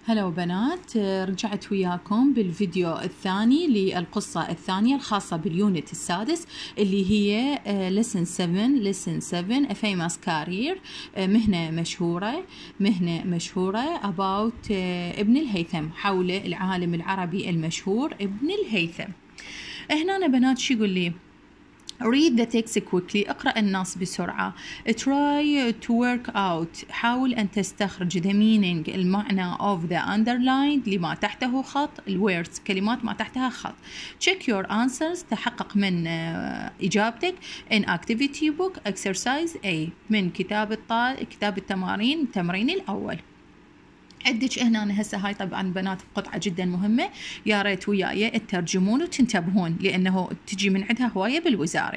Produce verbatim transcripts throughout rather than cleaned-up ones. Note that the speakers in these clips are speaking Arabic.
هلا بنات، رجعت وياكم بالفيديو الثاني للقصة الثانية الخاصة باليونت السادس اللي هي lesson seven lesson seven a famous career، مهنة مشهورة مهنة مشهورة about ابن الهيثم، حول العالم العربي المشهور ابن الهيثم. هنا أنا بنات شو يقول لي؟ read the text quickly، اقرأ النص بسرعة. try to work out، حاول أن تستخرج the meaning، المعنى of the underlined، لما تحته خط، الwords كلمات ما تحتها خط. check your answers، تحقق من إجابتك. in activity book exercise A، من كتاب الطال كتاب التمارين التمرين الأول. عندك هنا هسه هاي طبعا بنات قطعة جدا مهمة، يا ريت وياي تترجمون وتنتبهون لأنه تجي من عندها هواية بالوزاري.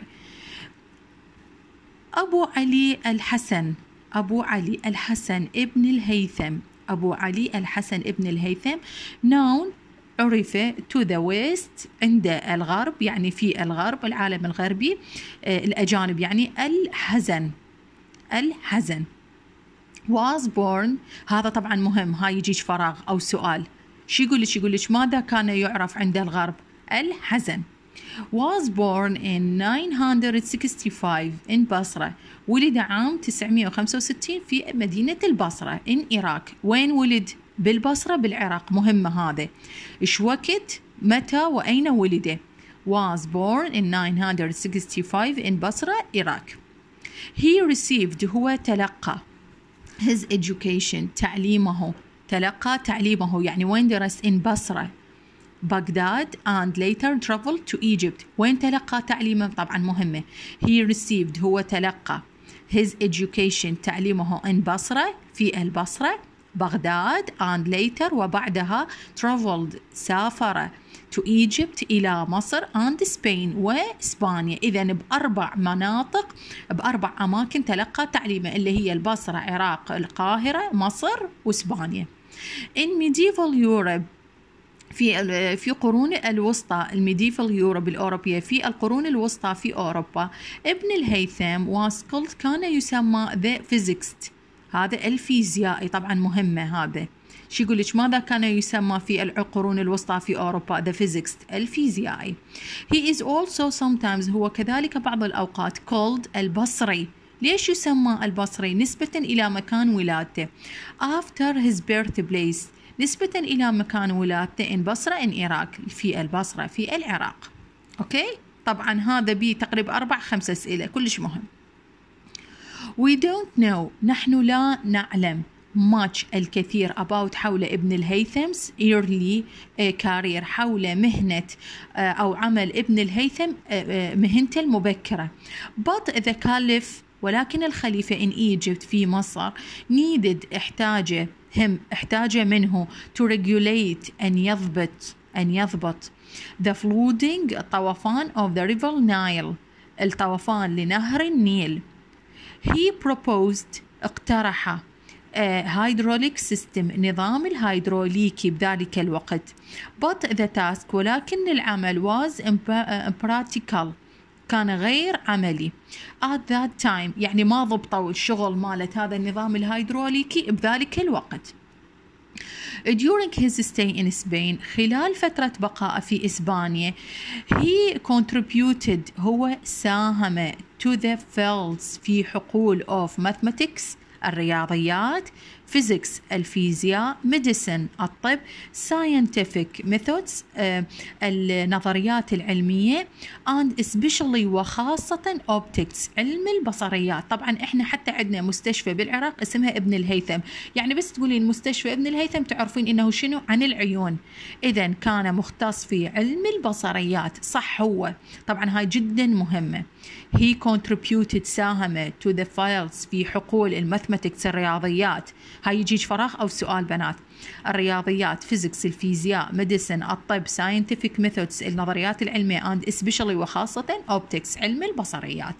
أبو علي الحسن أبو علي الحسن ابن الهيثم أبو علي الحسن ابن الهيثم noun، عرف to the west، عند الغرب، يعني في الغرب العالم الغربي، آه الأجانب، يعني الحزن الحزن was born. هذا طبعا مهم، هاي يجيش فراغ أو سؤال. شو يقول لك؟ يقول لك ماذا كان يعرف عند الغرب؟ الحزن. was born in nine sixty-five in بصرة، ولد عام تسعمئة وخمسة وستين في مدينة البصرة in Iraq. وين ولد؟ بالبصرة بالعراق، مهمة هذا. إيش وقت؟ متى وأين ولد؟ was born in nine sixty-five in بصرة Iraq. he received، هو تلقى his education، تعليمه، تلقى تعليمه يعني وين درس؟ in بصرة بغداد and later traveled to Egypt. وين تلقى تعليمه؟ طبعا مهمة. he received، هو تلقى his education، تعليمه in بصرة، في البصرة، بغداد and later، وبعدها traveled، سافر to Egypt، إلى مصر and Spain، وإسبانيا. إذن بأربع مناطق، بأربع أماكن تلقى تعليمه، اللي هي البصرة، عراق، القاهرة، مصر، وإسبانيا. in medieval Europe، في في قرون الوسطى، الميديفال يوروب الأوروبية، في القرون الوسطى في أوروبا، ابن الهيثم was called، كان يسمى the physicist، هذا الفيزيائي، طبعا مهمة هذا. شو يقول لك؟ ماذا كان يسمى في القرون الوسطى في أوروبا؟ the physicist، الفيزيائي. he is also sometimes، هو كذلك بعض الأوقات called البصري. ليش يسمى البصري؟ نسبة إلى مكان ولادته after his birthplace، نسبة إلى مكان ولادته in بصرة in Iraq، في البصرة في العراق. أوكي، طبعا هذا بي تقريبا أربع خمس أسئلة كلش مهم. we don't know، نحن لا نعلم much، الكثير about، حول ابن الهيثم's early career، حول مهنة أو عمل ابن الهيثم، مهنته المبكرة. but the caliph، ولكن الخليفة in Egypt، في مصر، needed، احتاج هم احتاج منه to regulate، أن يضبط أن يضبط the flooding، الطوفان of the river Nile، الطوفان لنهر النيل. he proposed، اقترح hydraulic system، نظام الهيدروليكي بذلك الوقت. but the task، ولكن العمل was impractical، كان غير عملي. at that time، يعني ما ضبطوا الشغل مالت هذا النظام الهيدروليكي بذلك الوقت. during his stay in Spain، خلال فترة بقائه في إسبانيا، he contributed، هو ساهم to the fields، في حقول of mathematics، الرياضيات، physics، الفيزياء، medicine، الطب، scientific methods، آه، النظريات العلمية، and especially، وخاصة optics، علم البصريات. طبعا احنا حتى عندنا مستشفى بالعراق اسمها ابن الهيثم، يعني بس تقولين مستشفى ابن الهيثم تعرفين انه شنو؟ عن العيون. اذا كان مختص في علم البصريات، صح هو. طبعا هاي جدا مهمة. he contributed، ساهم to the fields، في حقول الماثماتكس، الرياضيات. هاي يجيش فراغ أو سؤال بنات. الرياضيات، فيزيكس، الفيزياء، ميديسن، الطب، scientific methods، النظريات العلمية، and especially، وخاصة optics، علم البصريات.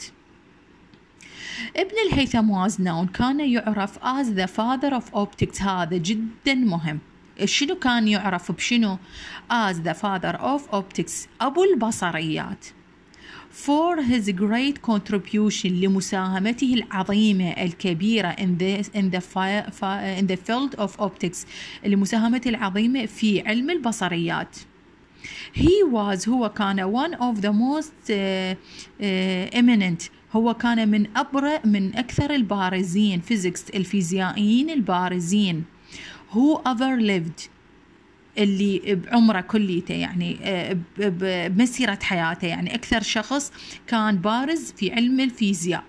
ابن الهيثم was known، كان يعرف as the father of optics، هذا جدا مهم. شنو كان يعرف بشنو؟ as the father of optics، أبو البصريات. for his great contribution لمساهمته العظيمة الكبيرة in the in the fi, fi, in the field of optics لمساهمته العظيمة في علم البصريات. He was هو كان one of the most uh, uh, eminent هو كان من أبرز من أكثر البارزين physics الفيزيائيين البارزين who ever lived اللي بعمره كليته يعني بمسيرة حياته يعني أكثر شخص كان بارز في علم الفيزياء.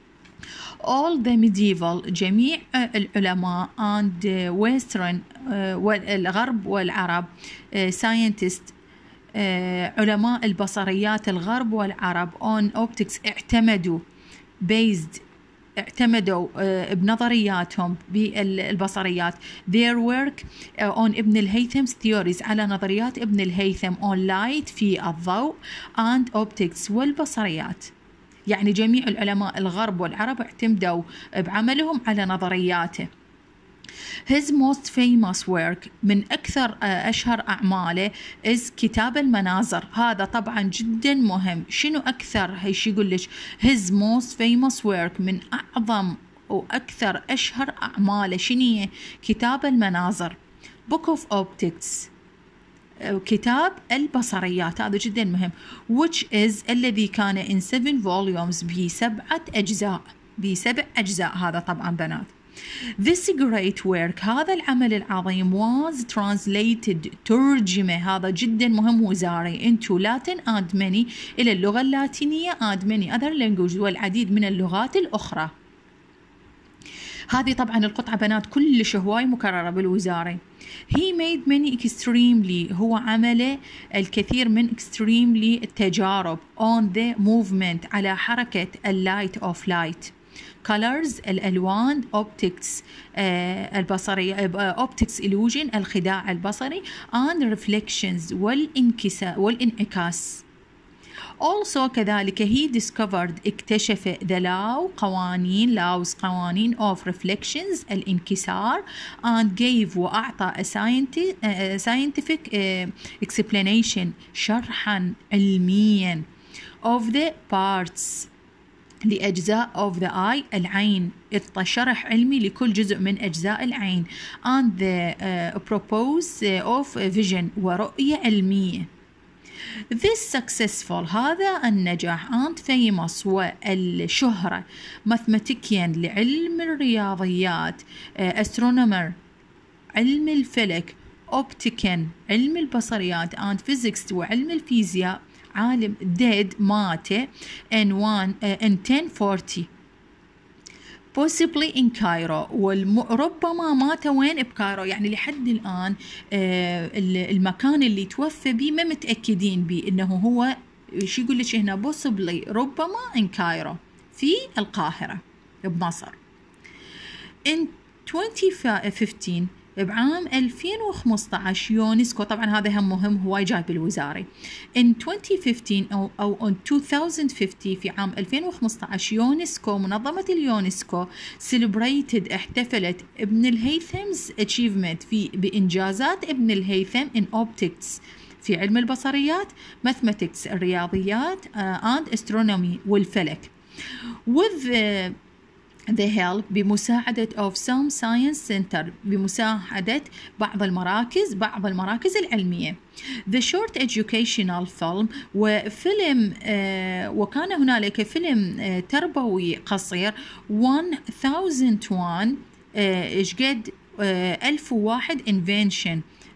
all the medieval جميع العلماء and western والغرب والعرب scientists علماء البصريات الغرب والعرب on optics اعتمدوا based اعتمدوا بنظرياتهم بالبصريات their work on ابن الهيثم's theories على نظريات ابن الهيثم on light في الضوء and optics والبصريات. يعني جميع العلماء الغرب والعرب اعتمدوا بعملهم على نظرياته. His most famous work من أكثر أشهر أعماله is كتاب المناظر. هذا طبعا جدا مهم. شنو أكثر هيش يقول لك his most famous work من أعظم وأكثر أشهر أعماله شنو كتاب المناظر book of optics كتاب البصريات. هذا جدا مهم which is الذي كان in seven volumes بسبعة أجزاء بسبع أجزاء. هذا طبعا بنات. This great work هذا العمل العظيم was translated ترجمة هذا جدا مهم وزاري into Latin and many إلى اللغة اللاتينية and many other languages والعديد من اللغات الأخرى. هذه طبعا القطعة بنات كلش هواي مكررة بالوزاري. He made many extremely هو عمل الكثير من extremely التجارب on the movement على حركة light of light colors الألوان optics آه البصري آه optics illusion الخداع البصري and reflections والانكسا والانعكاس. also كذلك he discovered اكتشف the law قوانين laws قوانين of reflections الانكسار and gave وأعطى a scientific uh, explanation شرحا علميا of the parts لأجزاء of the eye العين. إعطى شرح علمي لكل جزء من أجزاء العين and the uh, purpose of vision ورؤية علمية. This successful هذا النجاح and famous والشهرة mathematician لعلم الرياضيات astronomer علم الفلك optician علم البصريات and physics وعلم الفيزياء عالم dead مات in one uh, in ten forty possibly in Cairo وربما مات وين بكايرو. يعني لحد الآن آه المكان اللي توفى به ما متأكدين به إنه هو شو يقول لك هنا possibly ربما in Cairo في القاهرة بمصر. in twenty fifteen بعام ألفين وخمسة عشر يونسكو طبعا هذا هم مهم هو جاي بالوزاري in twenty fifteen أو, أو in twenty fifty في عام ألفين وخمسة عشر يونسكو منظمة اليونسكو celebrated احتفلت ابن الهيثم's achievement في بإنجازات ابن الهيثم in optics في علم البصريات mathematics الرياضيات uh, and astronomy والفلك with uh, the help بمساعدة of some science center بمساعدة بعض المراكز بعض المراكز العلمية. The short educational film وفيلم آه وكان هنالك فيلم آه تربوي قصير one thousand one ايش آه قد آه ألف وواحد invention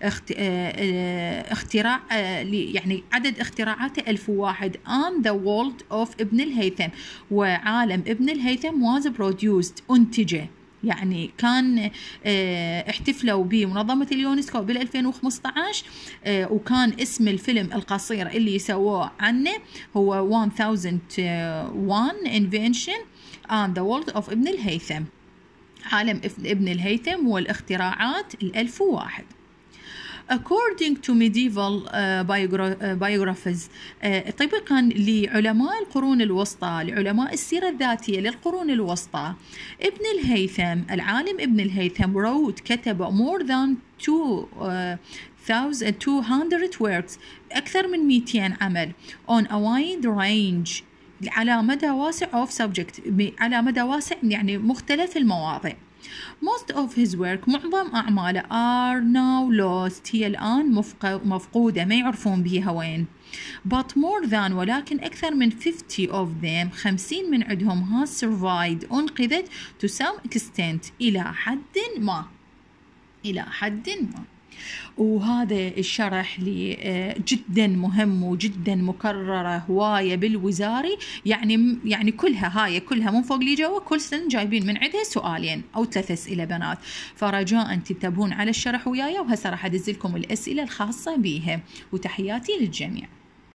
اختراع يعني عدد اختراعاته ألف وواحد on the world of ابن الهيثم وعالم ابن الهيثم was produced أنتجه. يعني كان احتفلوا بمنظمة اليونسكو بال ألفين وخمسة عشر وكان اسم الفيلم القصير اللي سووه عنه هو one thousand one invention on the world of ابن الهيثم عالم ابن الهيثم والاختراعات الألف وواحد. according to medieval uh, biographers uh, طبقا لعلماء القرون الوسطى، لعلماء السيرة الذاتية للقرون الوسطى، ابن الهيثم العالم ابن الهيثم wrote كتب more than two uh, two hundred works أكثر من مئتين عمل on a wide range على مدى واسع of subject على مدى واسع يعني مختلف المواضيع. Most of his work معظم أعماله are now lost هي الآن مفقودة ما يعرفون بيها وين. But more than ولكن أكثر من fifty of them خمسين من عندهم has survived أنقذت to some extent إلى حد ما إلى حد ما. وهذا الشرح لي جدا مهم وجدا مكررة هواية بالوزاري، يعني يعني كلها هاي كلها من فوق لي جوا كل سنة جايبين من عندها سؤالين أو ثلاث أسئلة بنات، فرجاء تنتبهون على الشرح وياي، وهسه راح أدز لكم الأسئلة الخاصة بيها، وتحياتي للجميع.